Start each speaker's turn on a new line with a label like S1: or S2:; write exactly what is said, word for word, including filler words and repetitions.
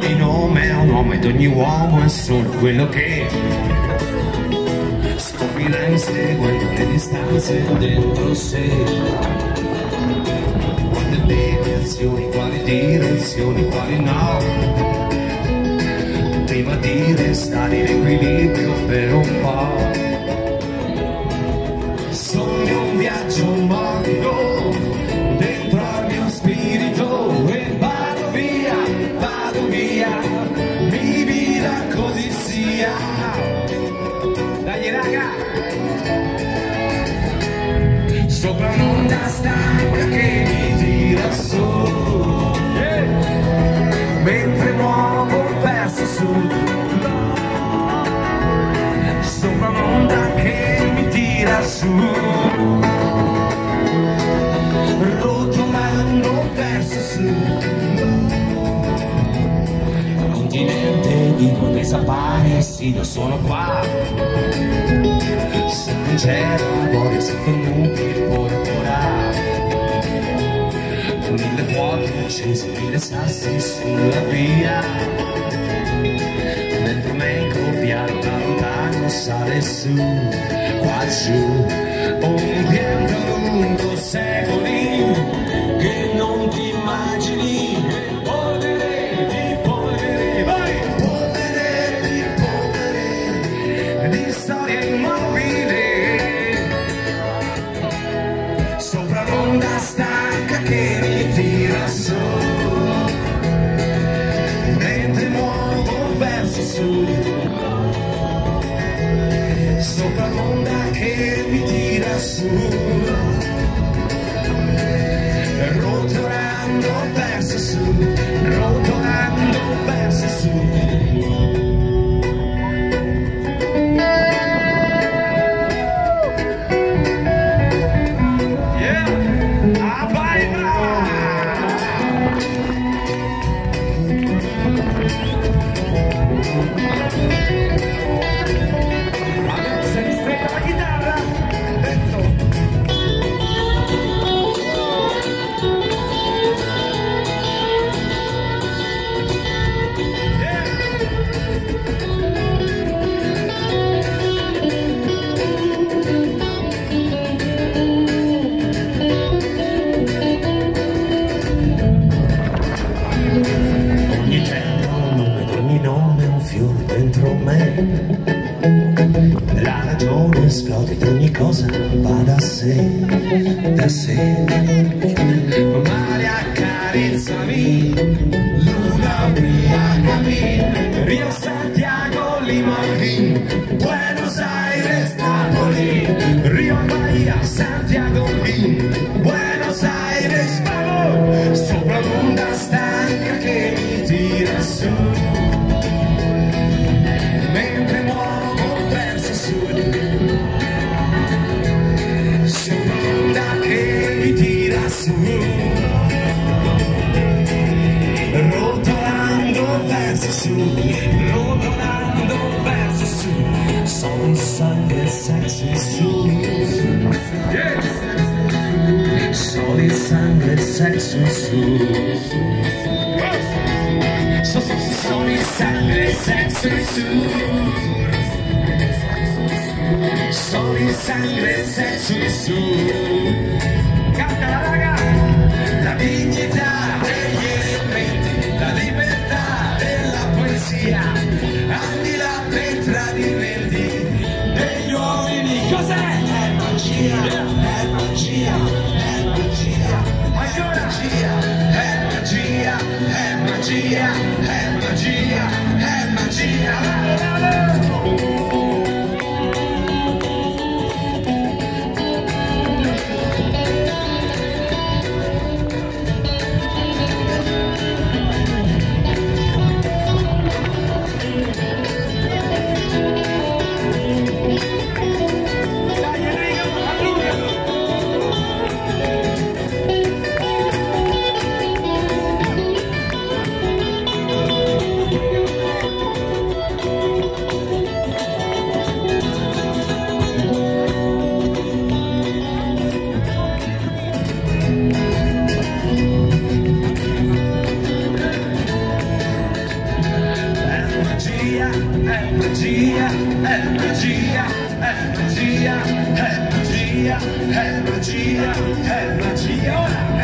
S1: di nome a un nome ed ogni uomo è solo quello che scoprirà inseguendo le distanze dentro sé. Quante direzioni, quali direzioni, quali no, prima di restare in equilibrio per un po'. Sogno un viaggio morbido dentro al mio spirito e vado via, vado via, mi vita così sia. Dai raga! Sopra un'onda stanca che mi tira su, yeah. Mentre muovo verso sud. Sopra un'onda che mi tira su, rotolando verso sud. Continente vivo desaparecido, io sono qua. Se non c'è lavoro sotto nubi porporà, mille vuoti accesi, mille sassi sulla via. Dentro me copiare da lontano sale su, qua giù, un pianto lungo secoli che non ti immagini. Polvere di polvere, vai! Polvere di polvere, di storia immobile. Sopra l'onda stanca che mi tira su, mentre muovo verso sud. Sopra l'onda che mi tira su, rotolando verso sud, rotolando verso sud. La ragione esplode ed ogni cosa va da sé, da sé. Mare accarezzami, luna ubriacami, Rio Santiago, Lima, Buenos Aires, Napoli, Rio Bahia, Santiago, Buenos Aires, vamos! Sopra l'onda stanca che mi tira su, mentre muovo verso sud. Sopra l'onda che mi tira su, rotolando verso sud, rotolando verso sud. Sono il sangue sexy su, yeah. Sono il sangue sexy su, so, so, sono il sangue sexy su, sono il sangue sexy su. Canta la raga! La dignità degli elementi, la libertà della poesia, al di là dei tradimenti degli uomini. Cos'è? È magia, è magia, è magia, è magia, è magia, è magia, è magia, è magia. magia, è magia, è magia, è magia, è magia, è magia, è magia, ora